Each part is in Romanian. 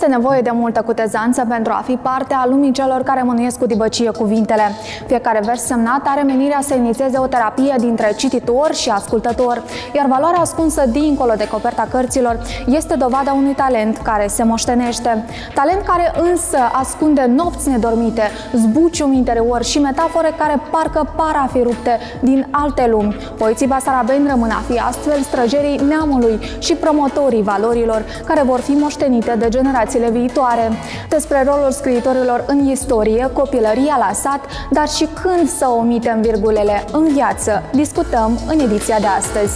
este nevoie de multă cutezanță pentru a fi parte a lumii celor care mânuiesc cu dibăcie cuvintele. Fiecare vers semnat are menirea să inițieze o terapie dintre cititor și ascultător, iar valoarea ascunsă dincolo de coperta cărților este dovada unui talent care se moștenește. Talent care însă ascunde nopți nedormite, zbuciumi interior și metafore care parcă par a fi rupte din alte lumi. Poeții basarabeni rămân a fi astfel străgerii neamului și promotorii valorilor care vor fi moștenite de generațiile viitoare. Despre rolul scriitorilor în istorie, copilăria la sat, dar și când să omitem virgulele în viață, discutăm în ediția de astăzi.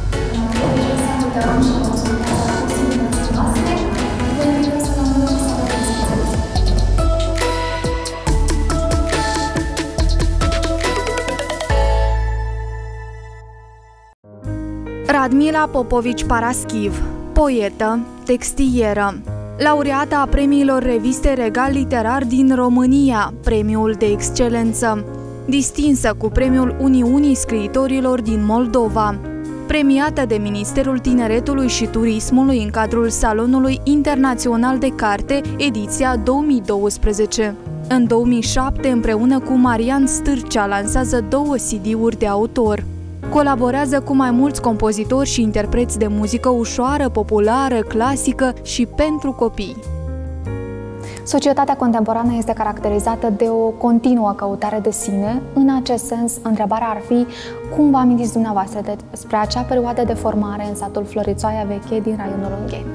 Radmila Popovici Paraschiv, poetă, textilieră, laureată a premiilor Reviste Regal Literar din România, premiul de excelență, distinsă cu premiul Uniunii Scriitorilor din Moldova, premiată de Ministerul Tineretului și Turismului în cadrul Salonului Internațional de Carte, ediția 2012. În 2007, împreună cu Marian Stârcea, lansează 2 CD-uri de autor. Colaborează cu mai mulți compozitori și interpreți de muzică ușoară, populară, clasică și pentru copii. Societatea contemporană este caracterizată de o continuă căutare de sine. În acest sens, întrebarea ar fi: cum vă amintiți dumneavoastră despre acea perioadă de formare în satul Florițoaia Veche din raionul Ungheni?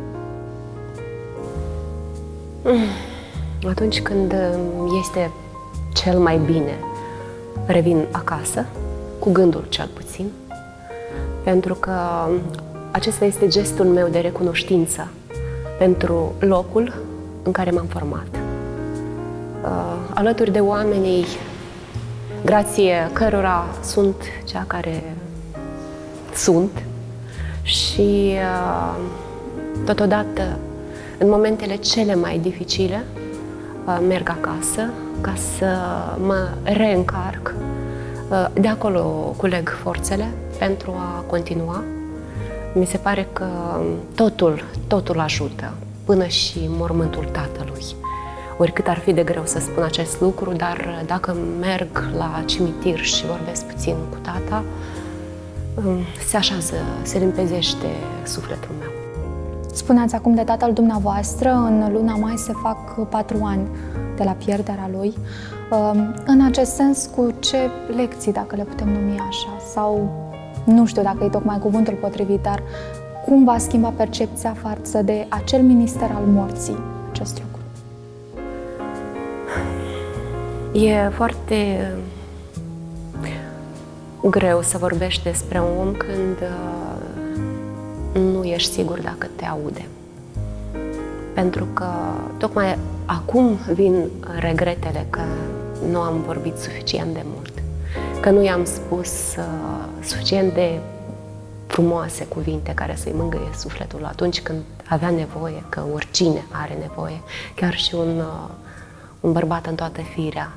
Atunci când este cel mai bine, revin acasă, cu gândul cel puțin, pentru că acesta este gestul meu de recunoștință pentru locul în care m-am format. Alături de oamenii grație cărora sunt cea care sunt și totodată în momentele cele mai dificile merg acasă ca să mă reîncarc. De acolo culeg forțele pentru a continua. Mi se pare că totul ajută, până și mormântul tatălui. Oricât ar fi de greu să spun acest lucru, dar dacă merg la cimitir și vorbesc puțin cu tata, se așează, se limpezește sufletul meu. Spuneați acum de tatăl dumneavoastră, în luna mai se fac 4 ani de la pierderea lui. În acest sens, cu ce lecții, dacă le putem numi așa, sau nu știu dacă e tocmai cuvântul potrivit, dar cum va schimba percepția față de acel minister al morții acest lucru? E foarte greu să vorbești despre un om când nu ești sigur dacă te aude. Pentru că tocmai acum vin regretele că nu am vorbit suficient de mult, că nu i-am spus suficient de frumoase cuvinte care să-i mângâie sufletul atunci când avea nevoie, că oricine are nevoie, chiar și un bărbat în toată firea.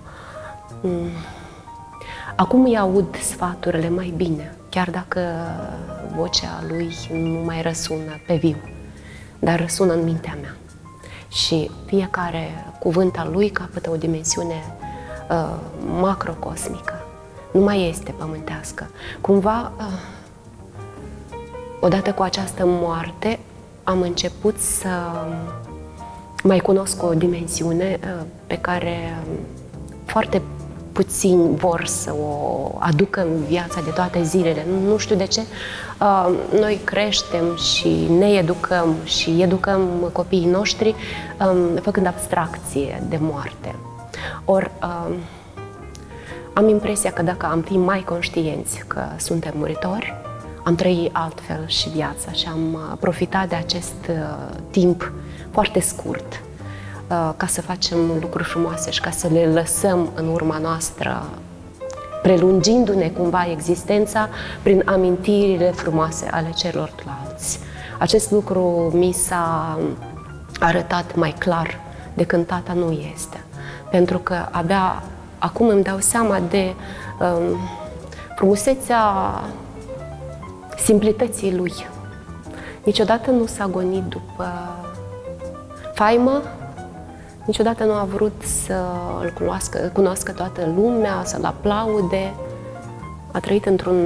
Acum îi aud sfaturile mai bine, chiar dacă vocea lui nu mai răsună pe viu, dar răsună în mintea mea. Și fiecare cuvânt al lui capătă o dimensiune macrocosmică, nu mai este pământească. Cumva, odată cu această moarte, am început să mai cunosc o dimensiune pe care foarte puțini vor să o aducă în viața de toate zilele. Nu știu de ce. Noi creștem și ne educăm și educăm copiii noștri făcând abstracție de moarte. Ori am impresia că dacă am fi mai conștienți că suntem muritori, am trăit altfel și viața și am profitat de acest timp foarte scurt ca să facem lucruri frumoase și ca să le lăsăm în urma noastră, prelungindu-ne cumva existența prin amintirile frumoase ale celorlalți. Acest lucru mi s-a arătat mai clar de când tata nu este. Pentru că abia acum îmi dau seama de frumusețea simplității lui. Niciodată nu s-a gonit după faimă, niciodată nu a vrut să îl cunoască toată lumea, să-l aplaude. A trăit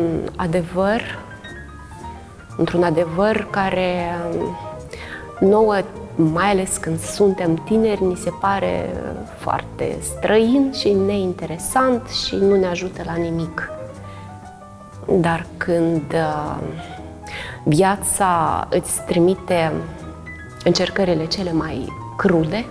într-un adevăr care nouă, mai ales când suntem tineri, ni se pare foarte străin și neinteresant și nu ne ajută la nimic. Dar când viața îți trimite încercările cele mai crude,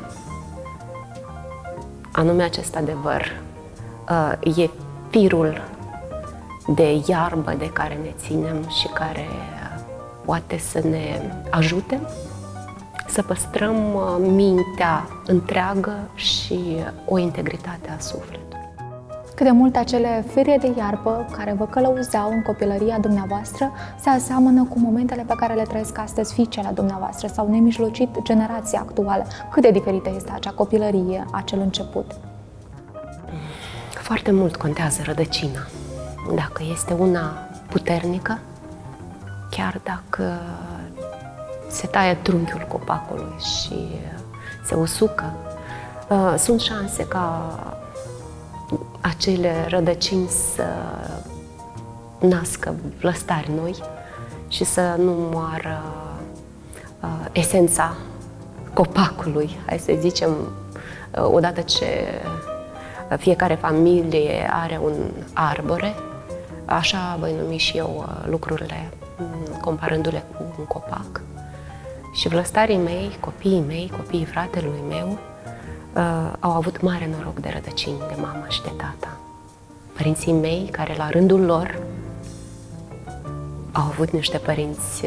anume acest adevăr, e firul de iarbă de care ne ținem și care poate să ne ajute să păstrăm mintea întreagă și o integritate a sufletului. Cât de mult acele fire de iarbă care vă călăuzeau în copilăria dumneavoastră se aseamănă cu momentele pe care le trăiesc astăzi fiicele dumneavoastră sau nemijlocit generația actuală. Cât de diferită este acea copilărie, acel început? Foarte mult contează rădăcina. Dacă este una puternică, chiar dacă se taie trunchiul copacului și se usucă, sunt șanse ca acele rădăcini să nască vlăstari noi și să nu moară esența copacului, hai să zicem, odată ce fiecare familie are un arbore, așa voi numi și eu lucrurile, comparându-le cu un copac. Și vlăstarii mei, copiii fratelui meu, au avut mare noroc de rădăcini, de mama și de tata. Părinții mei, care la rândul lor au avut niște părinți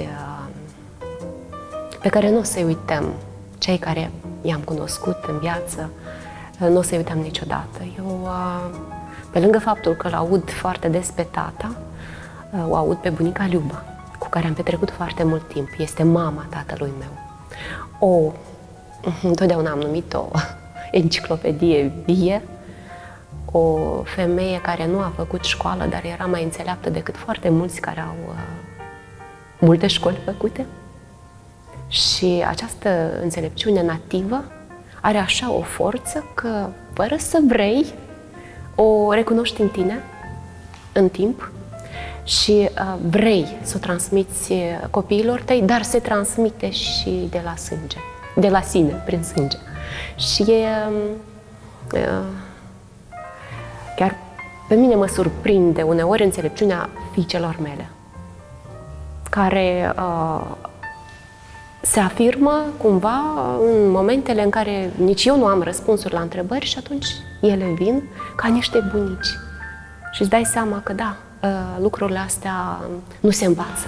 pe care nu o să-i uităm, cei care i-am cunoscut în viață, nu o să-i uităm niciodată. Eu, pe lângă faptul că l-aud foarte des pe tata, o aud pe bunica Liuba, cu care am petrecut foarte mult timp. Este mama tatălui meu. Întotdeauna am numit-o enciclopedie vie, o femeie care nu a făcut școală, dar era mai înțeleaptă decât foarte mulți care au multe școli făcute. Și această înțelepciune nativă are așa o forță că, fără să vrei, o recunoști în tine, în timp, și vrei să o transmiți copiilor tăi, dar se transmite și de la sânge, de la sine, prin sânge. Și chiar pe mine mă surprinde uneori înțelepciunea fiicelor mele, care se afirmă cumva în momentele în care nici eu nu am răspunsuri la întrebări și atunci ele vin ca niște bunici. Și îți dai seama că da, lucrurile astea nu se învață.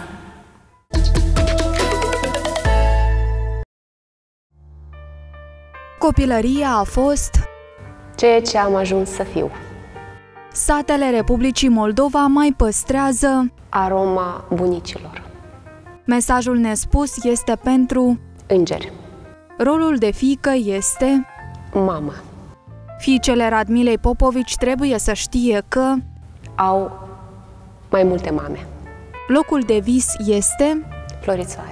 Copilăria a fost ceea ce am ajuns să fiu. Satele Republicii Moldova mai păstrează aroma bunicilor. Mesajul nespus este pentru îngeri. Rolul de fiică este mamă. Fiicele Radmilei Popovici trebuie să știe că au mai multe mame. Locul de vis este Florițoaia.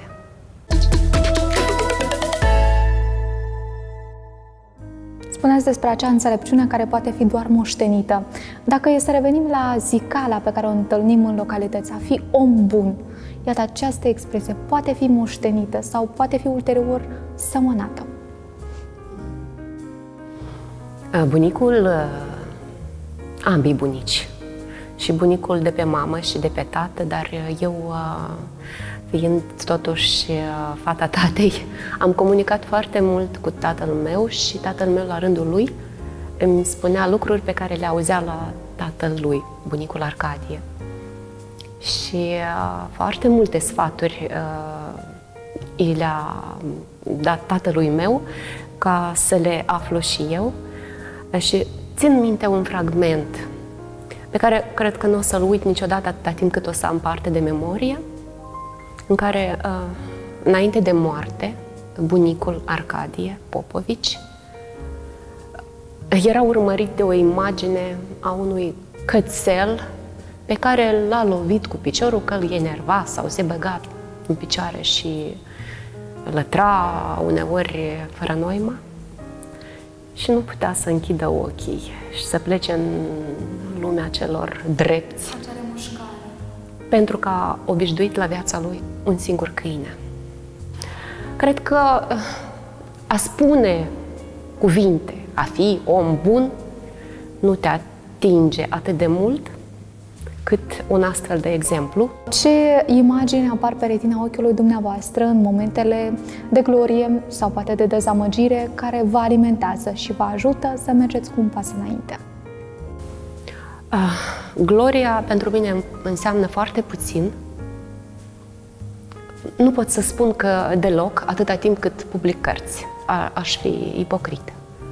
Spuneați despre acea înțelepciune care poate fi doar moștenită. Dacă e să revenim la zicala pe care o întâlnim în localități, a fi om bun, iată, această expresie poate fi moștenită sau poate fi ulterior sămănată. Bunicul, ambii bunici, și bunicul de pe mamă și de pe tată, dar eu, fiind totuși fata tatei, am comunicat foarte mult cu tatăl meu și tatăl meu, la rândul lui, îmi spunea lucruri pe care le auzea la tatăl lui, bunicul Arcadie. Și foarte multe sfaturi i le-a dat tatălui meu ca să le aflu și eu. Și țin minte un fragment pe care cred că nu o să-l uit niciodată atâta timp cât o să am parte de memorie, în care, înainte de moarte, bunicul Arcadie Popovici era urmărit de o imagine a unui cățel pe care l-a lovit cu piciorul, că îl enerva sau se băga în picioare și lătra uneori fără noimă și nu putea să închidă ochii și să plece în lumea celor drepți, pentru că a obișnuit la viața lui un singur câine. Cred că a spune cuvinte, a fi om bun, nu te atinge atât de mult cât un astfel de exemplu. Ce imagini apar pe retina ochiului dumneavoastră în momentele de glorie sau poate de dezamăgire care vă alimentează și vă ajută să mergeți cu un pas înainte? Gloria pentru mine înseamnă foarte puțin. Nu pot să spun că deloc, atâta timp cât public cărți. Aș fi ipocrită.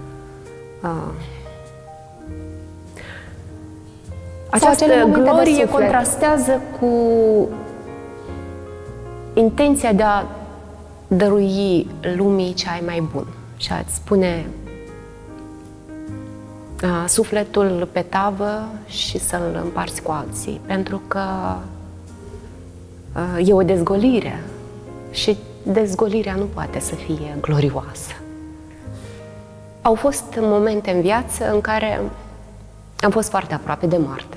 Această glorie contrastează cu intenția de a dărui lumii ce ai mai bun și a-ți spune sufletul pe tavă și să-l împarți cu alții, pentru că e o dezgolire și dezgolirea nu poate să fie glorioasă. Au fost momente în viață în care am fost foarte aproape de moarte.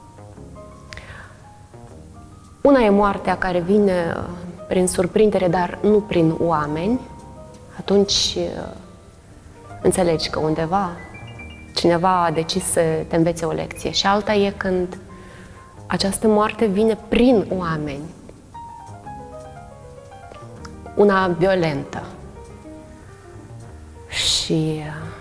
Una e moartea care vine prin surprindere, dar nu prin oameni. Atunci înțelegi că undeva cineva a decis să te învețe o lecție. Și alta e când această moarte vine prin oameni. Una violentă. Și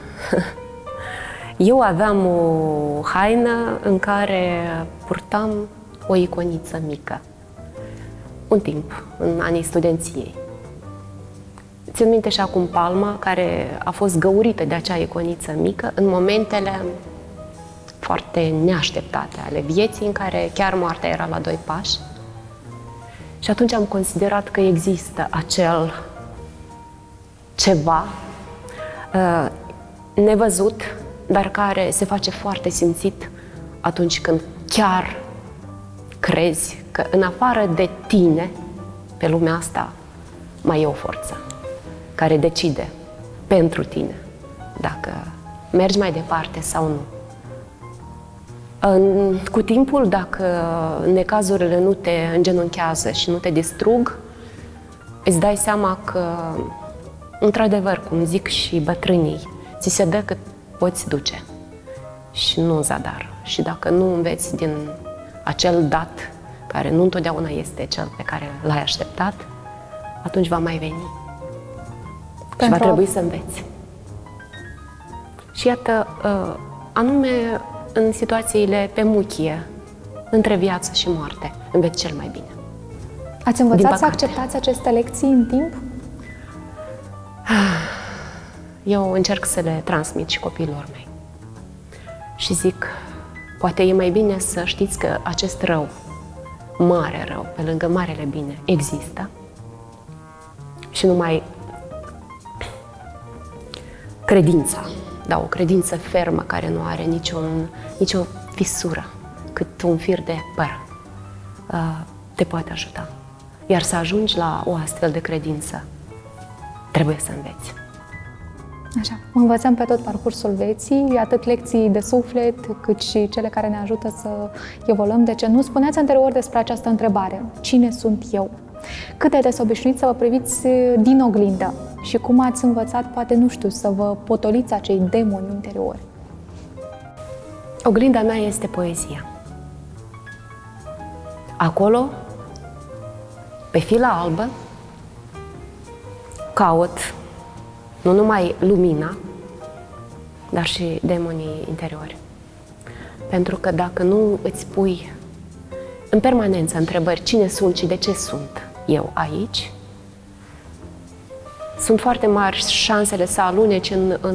eu aveam o haină în care purtam o iconiță mică. Un timp, în anii studenției. Țin minte și acum palma, care a fost găurită de acea iconiță mică în momentele foarte neașteptate ale vieții, în care chiar moartea era la 2 pași. Și atunci am considerat că există acel ceva nevăzut, dar care se face foarte simțit atunci când chiar crezi că în afară de tine, pe lumea asta, mai e o forță care decide pentru tine dacă mergi mai departe sau nu. Cu timpul, dacă necazurile nu te îngenunchează și nu te distrug, îți dai seama că, într-adevăr, cum zic și bătrânii, ți se dă cât poți duce și nu în zadar. Și dacă nu înveți din acel dat, care nu întotdeauna este cel pe care l-ai așteptat, atunci va mai veni. Și va trebui să înveți. Și iată, anume în situațiile pe muchie, între viață și moarte, înveți cel mai bine. Ați învățat să acceptați aceste lecții în timp? Eu încerc să le transmit și copiilor mei. Și zic, poate e mai bine să știți că acest rău, mare rău, pe lângă marele bine, există și numai credința, da, o credință fermă care nu are nicio fisură, cât un fir de păr, te poate ajuta. Iar să ajungi la o astfel de credință, trebuie să înveți. Așa, învățăm pe tot parcursul vieții, atât lecții de suflet, cât și cele care ne ajută să evoluăm. De ce nu? Spuneați anterior despre această întrebare. Cine sunt eu? Cât de des obișnuiți să vă priviți din oglindă și cum ați învățat, poate, nu știu, să vă potoliți acei demoni interiori? Oglinda mea este poezia. Acolo, pe fila albă, caut nu numai lumina, dar și demonii interiori. Pentru că dacă nu îți pui în permanență întrebări cine sunt și de ce sunt eu aici, sunt foarte mari șansele să aluneci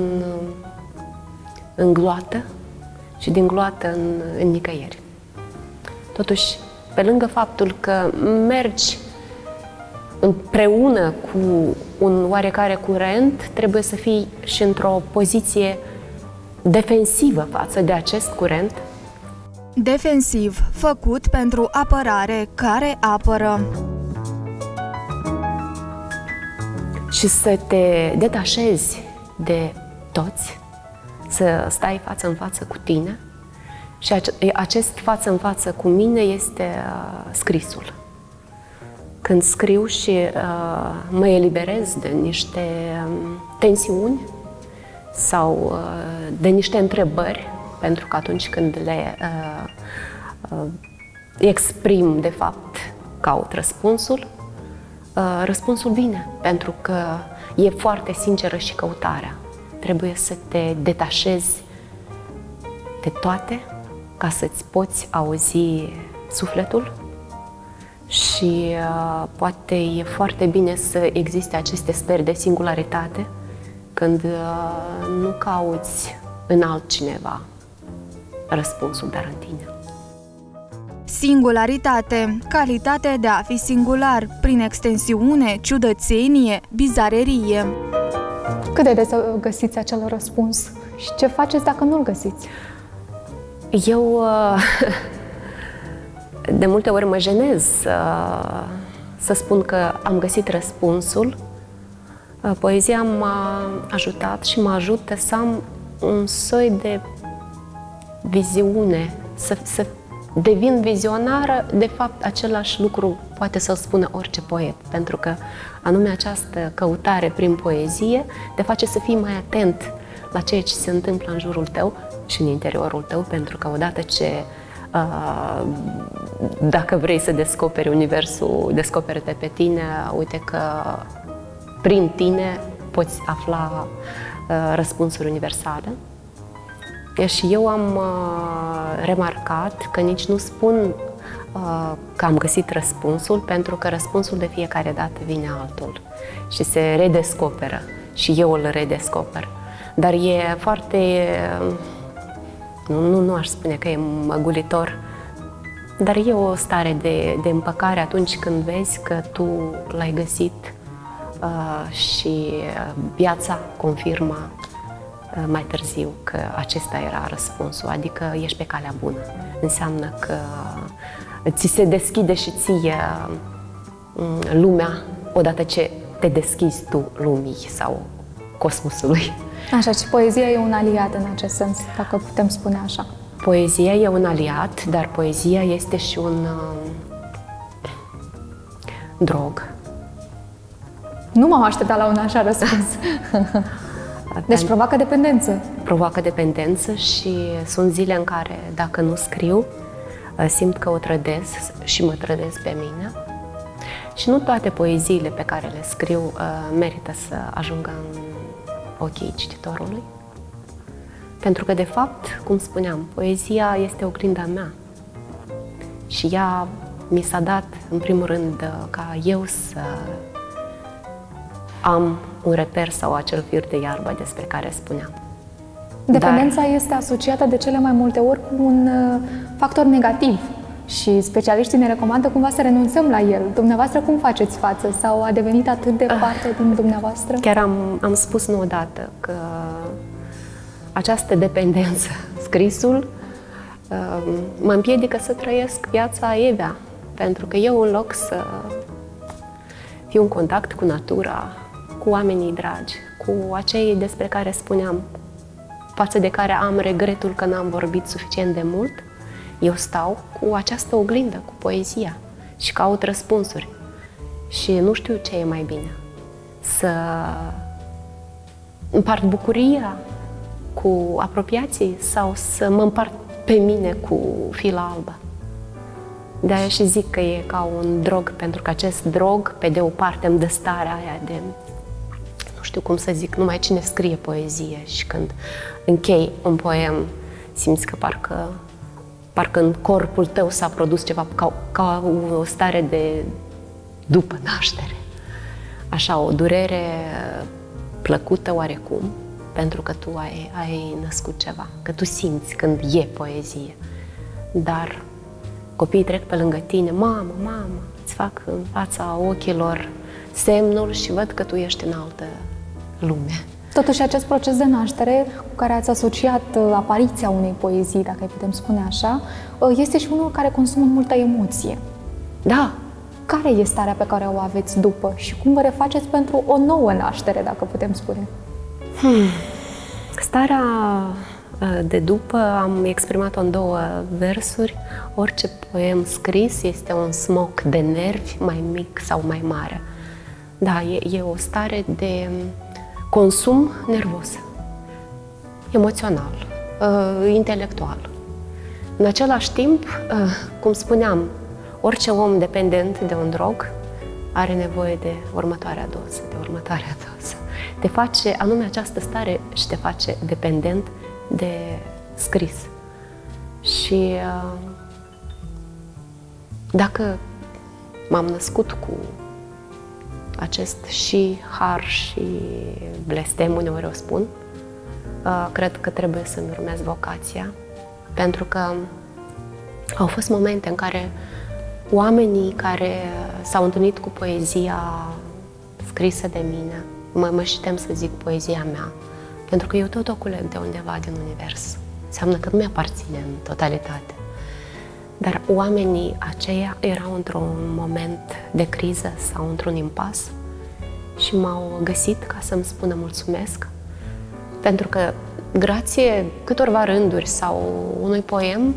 în gloată și din gloată în nicăieri. Totuși, pe lângă faptul că mergi împreună cu un oarecare curent, trebuie să fii și într-o poziție defensivă față de acest curent. Defensiv, făcut pentru apărare care apără. și să te detașezi de toți, să stai față în față cu tine. Și acest față în față cu mine este scrisul. Când scriu și mă eliberez de niște tensiuni sau de niște întrebări, pentru că atunci când le exprim, de fapt, caut răspunsul, răspunsul vine, pentru că e foarte sinceră și căutarea. Trebuie să te detașezi de toate ca să-ți poți auzi sufletul și poate e foarte bine să existe aceste stări de singularitate când nu cauți în altcineva răspunsul, dar în tine. Singularitate, calitate de a fi singular, prin extensiune, ciudățenie, bizarerie. Cât de des găsiți acel răspuns și ce faceți dacă nu-l găsiți? Eu de multe ori mă jenez să spun că am găsit răspunsul. Poezia m-a ajutat și mă ajută să am un soi de viziune, să devin vizionară. De fapt, același lucru poate să-l spună orice poet, pentru că anume această căutare prin poezie te face să fii mai atent la ceea ce se întâmplă în jurul tău și în interiorul tău, pentru că odată ce dacă vrei să descoperi universul, descoperi-te pe tine, uite că prin tine poți afla răspunsuri universale. Și eu am remarcat că nici nu spun că am găsit răspunsul, pentru că răspunsul de fiecare dată vine altul și se redescoperă și eu îl redescoper. Dar e foarte, nu aș spune că e măgulitor, dar e o stare de împăcare atunci când vezi că tu l-ai găsit și viața confirmă mai târziu că acesta era răspunsul, adică ești pe calea bună. Înseamnă că ți se deschide și ție lumea odată ce te deschizi tu lumii sau cosmosului. Așa, și poezia e un aliat în acest sens, dacă putem spune așa. Poezia e un aliat, dar poezia este și un drog. Nu m-am așteptat la un așa răspuns. Deci provoacă dependență. Provoacă dependență și sunt zile în care, dacă nu scriu, simt că o trădez și mă trădez pe mine. Și nu toate poeziile pe care le scriu merită să ajungă în ochii cititorului. Pentru că, de fapt, cum spuneam, poezia este oglinda mea. Și ea mi s-a dat, în primul rând, ca eu să am un reper sau acel fir de iarbă despre care spuneam. Dependența este asociată de cele mai multe ori cu un factor negativ și specialiștii ne recomandă cumva să renunțăm la el. Dumneavoastră cum faceți față? Sau a devenit atât de parte din dumneavoastră? Chiar am spus nu odată că această dependență, scrisul, mă împiedică să trăiesc viața Evea. Pentru că eu, în loc să fiu în contact cu natura, cu oamenii dragi, cu acei despre care spuneam, față de care am regretul că n-am vorbit suficient de mult, eu stau cu această oglindă, cu poezia și caut răspunsuri. Și nu știu ce e mai bine. Să împart bucuria cu apropiații sau să mă împart pe mine cu fila albă. De-aia și zic că e ca un drog, pentru că acest drog, pe de o parte, îmi dă starea aia de, nu știu cum să zic, numai cine scrie poezie și când închei un poem, simți că parcă în corpul tău s-a produs ceva, ca o stare de după naștere. Așa, o durere plăcută oarecum, pentru că tu ai născut ceva, că tu simți când e poezie. Dar copiii trec pe lângă tine, mamă, îți fac în fața ochilor semnul și văd că tu ești în altă lume. Totuși, acest proces de naștere cu care ați asociat apariția unei poezii, dacă îi putem spune așa, este și unul care consumă multă emoție. Da, Care e starea pe care o aveți după și cum vă refaceți pentru o nouă naștere, dacă putem spune? Starea de după am exprimat-o în 2 versuri. Orice poem scris este un smoc de nervi, mai mic sau mai mare. Da, e o stare de consum nervos, emoțional, intelectual. În același timp, cum spuneam, orice om dependent de un drog are nevoie de următoarea doză, de următoarea doză. Te face, anume această stare și te face dependent de scris. Și dacă m-am născut cu acest și har și blestem, uneori o spun, cred că trebuie să-mi urmez vocația, pentru că au fost momente în care oamenii care s-au întâlnit cu poezia scrisă de mine, mă și tem să zic poezia mea, pentru că eu tot o culeg de undeva din univers. Înseamnă că nu mi-aparține în totalitate. Dar oamenii aceia erau într-un moment de criză sau într-un impas și m-au găsit ca să-mi spună mulțumesc, pentru că grație câtorva rânduri sau unui poem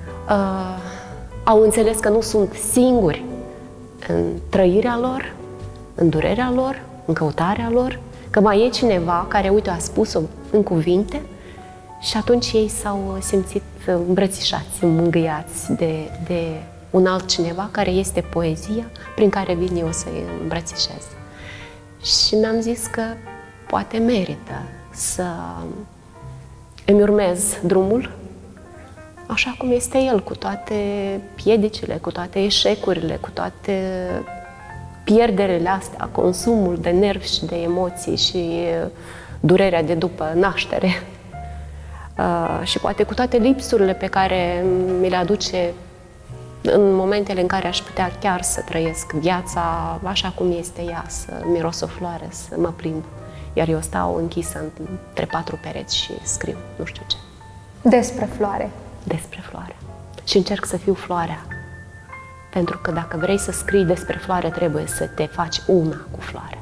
au înțeles că nu sunt singuri în trăirea lor, în durerea lor, în căutarea lor, că mai e cineva care, uite, a spus-o în cuvinte și atunci ei s-au simțit îmbrățișați, mângâiați de un altcineva care este poezia prin care vin eu să-i îmbrățișez. Și mi-am zis că poate merită să îmi urmez drumul așa cum este el, cu toate piedicile, cu toate eșecurile, cu toate pierderile astea, consumul de nervi și de emoții și durerea de după naștere. Și poate cu toate lipsurile pe care mi le aduce în momentele în care aș putea chiar să trăiesc viața așa cum este ea, să miros o floare, să mă plimb, iar eu stau închisă între 4 pereți și scriu, nu știu ce. Despre floare. Despre floare. Și încerc să fiu floarea. Pentru că dacă vrei să scrii despre floare, trebuie să te faci una cu floarea.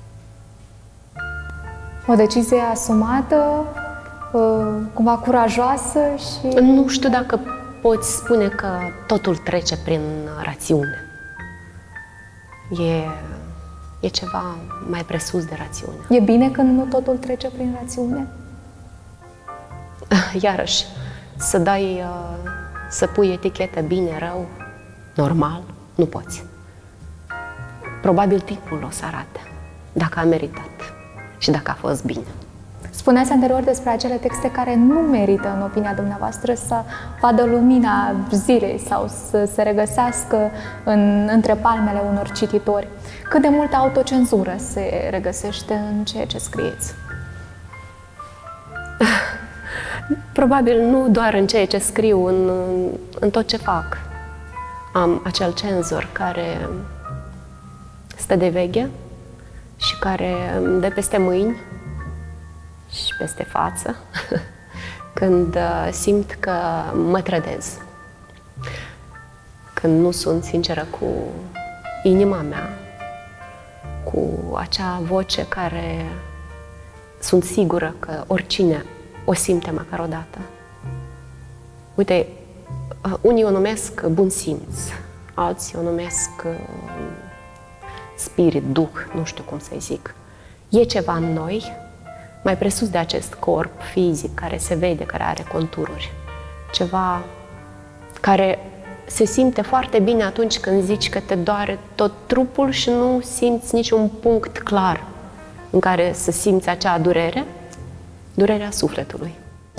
O decizie asumată, cumva curajoasă și... Nu știu dacă poți spune că totul trece prin rațiune. E ceva mai presus de rațiune. E bine când nu totul trece prin rațiune? Iarăși, să pui etichetă bine, rău, normal, nu poți. Probabil timpul o să arate dacă a meritat și dacă a fost bine. Spuneați anterior despre acele texte care nu merită, în opinia dumneavoastră, să vadă lumina zilei sau să se regăsească între palmele unor cititori. Cât de multă autocenzură se regăsește în ceea ce scrieți? Probabil nu doar în ceea ce scriu, în tot ce fac. Am acel cenzor care stă de veche și care îmi dă peste mâini și peste față când simt că mă trădez, când nu sunt sinceră cu inima mea, cu acea voce care sunt sigură că oricine o simte măcar o dată. Uite, unii o numesc bun simț, alții o numesc spirit, duh, nu știu cum să-i zic. E ceva în noi, mai presus de acest corp fizic care se vede, care are contururi. Ceva care se simte foarte bine atunci când zici că te doare tot trupul și nu simți niciun punct clar în care să simți acea durere, durerea sufletului.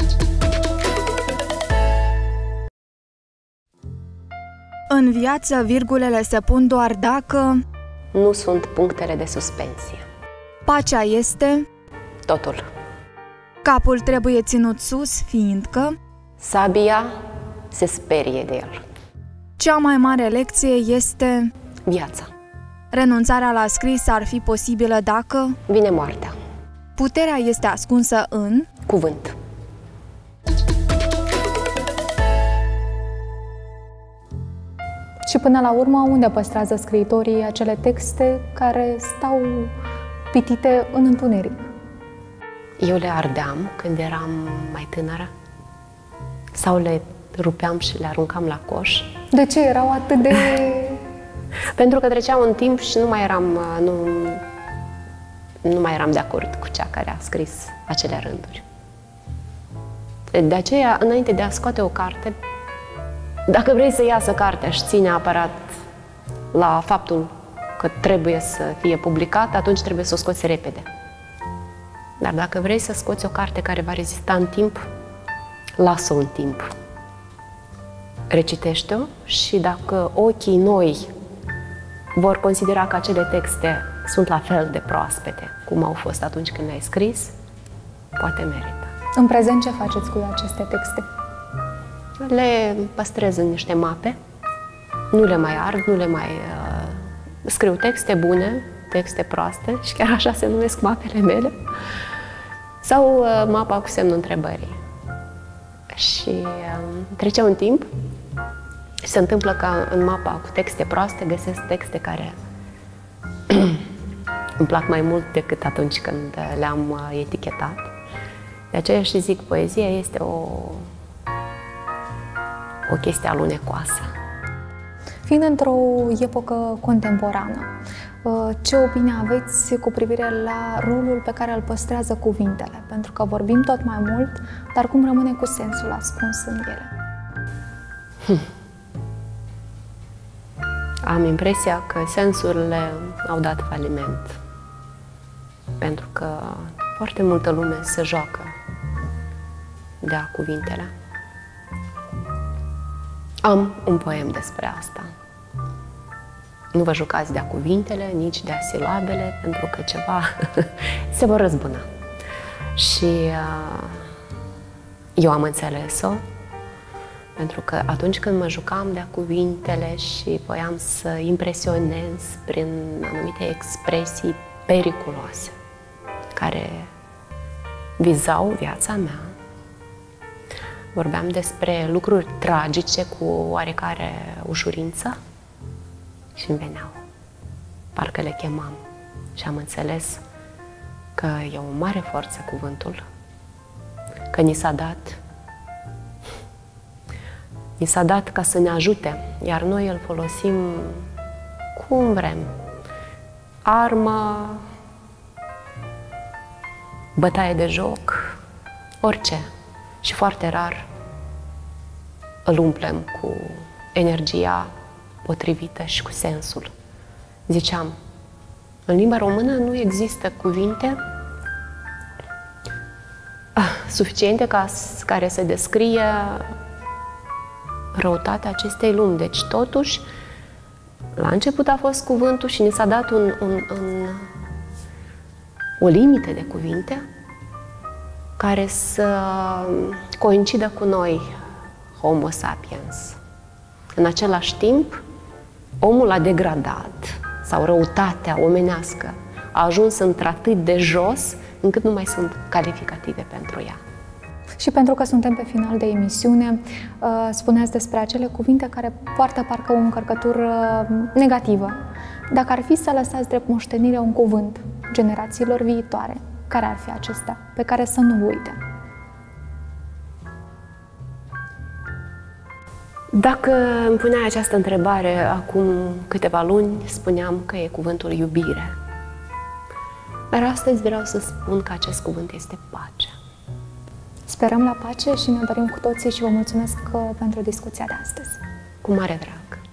În viață, virgulele se pun doar dacă... Nu sunt punctele de suspensie. Pacea este... Totul. Capul trebuie ținut sus, fiindcă... Sabia se sperie de el. Cea mai mare lecție este... Viața. Renunțarea la scris ar fi posibilă dacă... Vine moartea. Puterea este ascunsă în... Cuvânt. Și până la urmă, unde păstrează scriitorii acele texte care stau pitite în întuneric? Eu le ardeam când eram mai tânără sau le rupeam și le aruncam la coș. De ce erau atât de... Pentru că trecea un timp și nu mai eram de acord cu cea care a scris acele rânduri. De aceea, înainte de a scoate o carte, dacă vrei să iasă cartea și ții neapărat la faptul că trebuie să fie publicat, atunci trebuie să o scoți repede. Dar dacă vrei să scoți o carte care va rezista în timp, lasă un timp. Recitește-o și dacă ochii noi vor considera că acele texte sunt la fel de proaspete cum au fost atunci când le-ai scris, poate merită. În prezent ce faceți cu aceste texte? Le păstrez în niște mape, nu le mai ard, nu le mai... scriu texte bune, texte proaste și chiar așa se numesc mapele mele, sau mapa cu semnul întrebării. Și trece un timp și se întâmplă că în mapa cu texte proaste găsesc texte care îmi plac mai mult decât atunci când le-am etichetat. De aceea și zic, poezia este o chestie alunecoasă. Fiind într-o epocă contemporană, ce opinie aveți cu privire la rolul pe care îl păstrează cuvintele? Pentru că vorbim tot mai mult, dar cum rămâne cu sensul ascuns în ele? Am impresia că sensurile au dat faliment. Pentru că foarte multă lume se joacă de-a cuvintele. Am un poem despre asta. Nu vă jucați de-a cuvintele, nici de-a silabele, pentru că ceva se vor răzbuna. Și eu am înțeles-o, pentru că atunci când mă jucam de-a cuvintele și voiam să impresionez prin anumite expresii periculoase, care vizau viața mea, vorbeam despre lucruri tragice cu oarecare ușurință și îmi veneau. Parcă le chemam și am înțeles că e o mare forță cuvântul, că ni s-a dat ca să ne ajute, iar noi îl folosim cum vrem. Armă, bătaie de joc, orice. Și foarte rar îl umplem cu energia potrivită și cu sensul. Ziceam, în limba română nu există cuvinte suficiente care să descrie răutatea acestei lumi. Deci, totuși, la început a fost cuvântul și ne s-a dat o limită de cuvinte care să coincidă cu noi, Homo sapiens. În același timp, omul a degradat, sau răutatea omenească a ajuns într-atât de jos, încât nu mai sunt calificative pentru ea. Și pentru că suntem pe final de emisiune, spuneați despre acele cuvinte care poartă parcă o încărcătură negativă. Dacă ar fi să lăsați drept moștenire un cuvânt generațiilor viitoare, care ar fi acesta, pe care să nu uite? Dacă îmi puneai această întrebare acum câteva luni, spuneam că e cuvântul iubire. Dar astăzi vreau să spun că acest cuvânt este pace. Sperăm la pace și ne dorim cu toții și vă mulțumesc pentru discuția de astăzi. Cu mare drag!